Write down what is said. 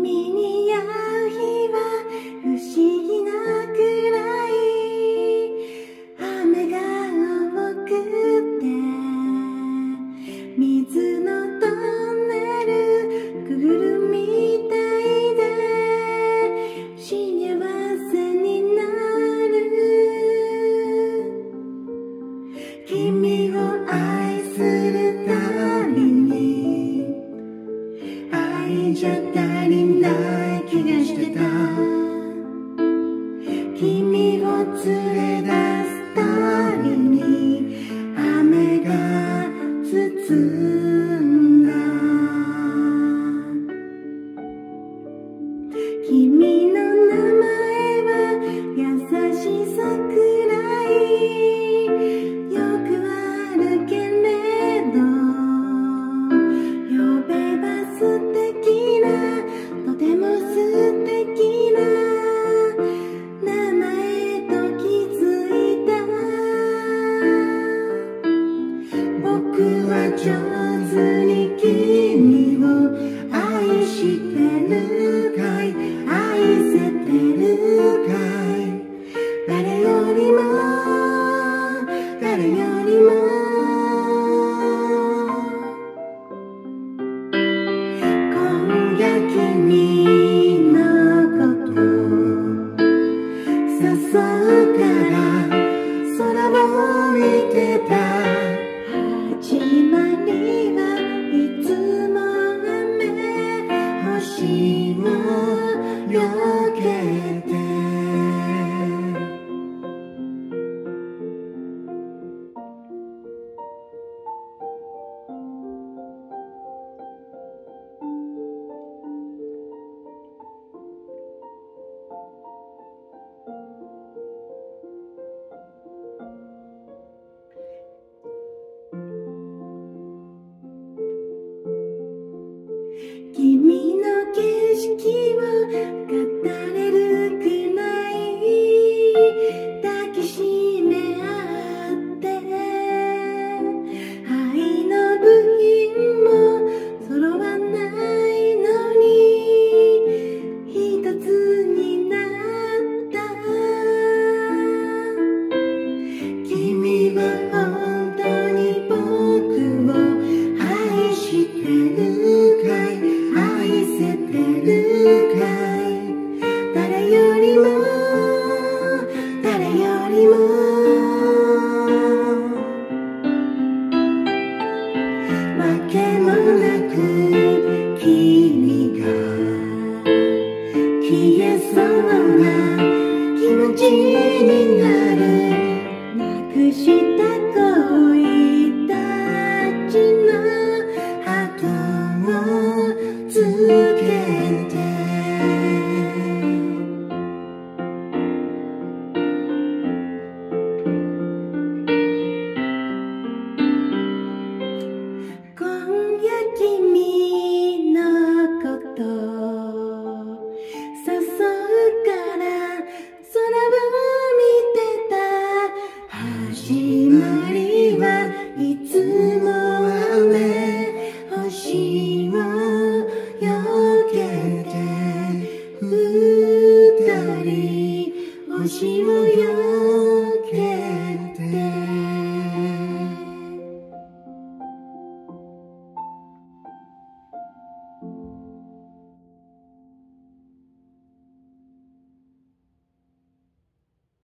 に会う日は不思議なくらい雨が多くて水のトンネルくぐるみたいで幸せになる。君を愛するたびに愛じゃ足りない気がしてた。君を連れ出すたびに雨が包んだ。君の名前は優しさくらいよくあるけれど呼べば素敵なとても素敵な名前と気づいた。僕は上手に君を愛してるかい、愛せてるかい。誰よりも誰よりも今夜君のこと誘うから空を見てた。始まりはいつも雨、星もよけて。君の景色を語れるくらい抱きしめ合って愛の部品も揃わないのに一つになった。君は本当に僕を愛してるかい、愛せてるかい。誰よりも誰よりもわけもなく君が消えそうな気持ちになる。なくした恋たちの後をつけて。今夜君のこと誘うから空を見てた。始まり